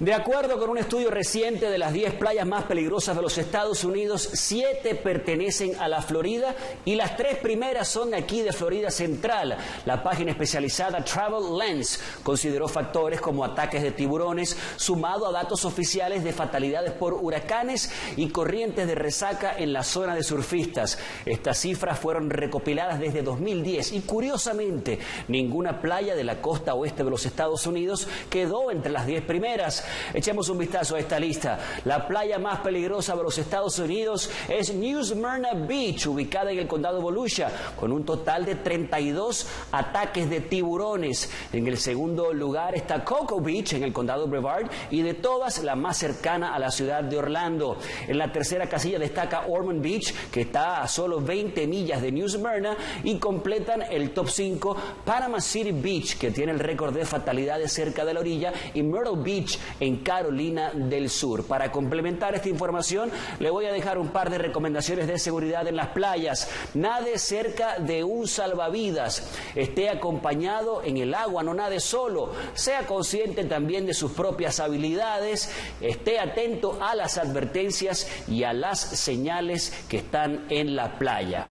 De acuerdo con un estudio reciente de las 10 playas más peligrosas de los Estados Unidos, 7 pertenecen a la Florida y las 3 primeras son aquí de Florida Central. La página especializada Travel Lens consideró factores como ataques de tiburones, sumado a datos oficiales de fatalidades por huracanes y corrientes de resaca en la zona de surfistas. Estas cifras fueron recopiladas desde 2010 y, curiosamente, ninguna playa de la costa oeste de los Estados Unidos quedó entre las 10 primeras. Echemos un vistazo a esta lista. La playa más peligrosa de los Estados Unidos es New Smyrna Beach, ubicada en el condado de Volusia, con un total de 32 ataques de tiburones. En el segundo lugar está Cocoa Beach, en el condado de Brevard, y de todas, la más cercana a la ciudad de Orlando. En la tercera casilla destaca Ormond Beach, que está a solo 20 millas de New Smyrna, y completan el top 5 Panama City Beach, que tiene el récord de fatalidades cerca de la orilla, y Myrtle Beach, en Carolina del Sur. Para complementar esta información, le voy a dejar un par de recomendaciones de seguridad en las playas. Nade cerca de un salvavidas. Esté acompañado en el agua, no nade solo. Sea consciente también de sus propias habilidades. Esté atento a las advertencias y a las señales que están en la playa.